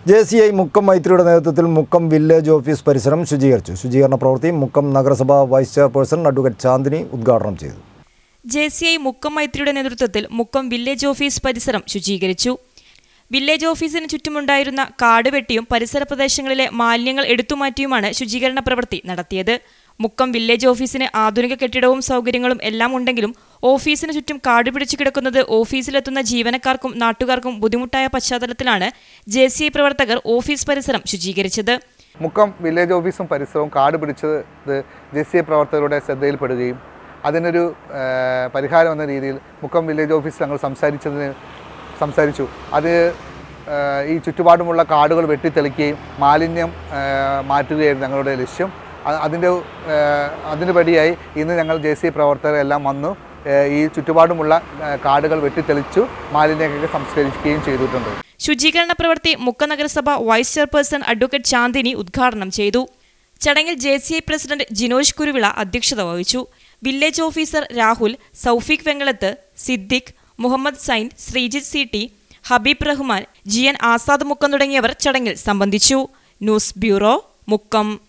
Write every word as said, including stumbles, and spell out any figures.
J C I Mukkam മൈത്രിയുടെ നേതൃത്വത്തിൽ Mukkam village office പരിസരം ശുചീകരിച്ചു. ശുചീകരണ പ്രവൃത്തി മുക്കം നഗരസഭ വൈസ് ചെയർപേഴ്സൺ അഡ്വക്കേറ്റ് ചാന്ദിനി ഉദ്ഘാടനം ചെയ്തു. ജെ സി ഐ മുക്കം മൈത്രിയുടെ നേതൃത്വത്തിൽ മുക്കം വില്ലേജ് ഓഫീസ് പരിസരം ശുചീകരിച്ചു. വില്ലേജ് ഓഫീസിന് ചുറ്റുമുണ്ടായിരുന്ന കാട് വെട്ടിയും പരിസര പ്രദേശങ്ങളിലെ മാലിന്യങ്ങൾ എടുത്തുമാറ്റിയുമാണ് ശുചീകരണ പ്രവൃത്തി നടത്തിയത്. മുക്കം വില്ലേജ് ഓഫീസിന് ആധുനിക കെട്ടിടവും സൗകര്യങ്ങളും എല്ലാം ഉണ്ടെങ്കിലും ഓഫീസിന് ചുറ്റും കാട് പിടിച്ചു കിടക്കുന്നത് ഓഫീസിലെത്തുന്ന ജീവനക്കാർക്കും നാട്ടുകാർക്കും ബുദ്ധിമുട്ടായ പശ്ചാത്തലത്തിലാണ് ജെ സി ഐ പ്രവർത്തകർ ഓഫീസ് പരിസരം ശുചീകരിച്ചത്. മുക്കം വില്ലേജ് ഓഫീസും പരിസരവും കാട് പിടിച്ചത് ജെ സി ഐ പ്രവർത്തകരുടെ ശ്രദ്ധയിൽപ്പെടുകയും അതിനൊരു പരിഹാരം എന്ന രീതിയിൽ മുക്കം വില്ലേജ് ഓഫീസിൽ ഞങ്ങൾ സംസാരിച്ചതിന് സംസാരിച്ചു അത് ഈ ചുറ്റുപാടുമുള്ള കാടുകൾ വെട്ടിത്തെളിക്കുകയും മാലിന്യം മാറ്റുകയായിരുന്നു ഞങ്ങളുടെ ലക്ഷ്യം. അതിൻ്റെ അതിന് പടിയായി ഇന്ന് ഞങ്ങൾ ജെ സി പ്രവർത്തകരെല്ലാം വന്നു ഈ ചുറ്റുപാടുമുള്ള കാടുകൾ വെട്ടിത്തെളിച്ചു മാലിന്യങ്ങളെ സംസ്കരിക്കുകയും ചെയ്തിട്ടുണ്ട്. ശുചീകരണ പ്രവൃത്തി മുക്കം നഗരസഭ വൈസ് ചെയർപേഴ്സൺ അഡ്വക്കേറ്റ് ചാന്ദിനി ഉദ്ഘാടനം ചെയ്തു. ചടങ്ങിൽ J C I president Jinosh Kuruvila അധ്യക്ഷത വഹിച്ചു. Village officer Rahul, Saufeeq Vengalath, Siddique, Muhammad Zain, Sreejith C T, Habeeb Rahman, G N Azad Mukkam തുടങ്ങിയവർ ചടങ്ങിൽ സംബന്ധിച്ചു. News bureau, Mukkam.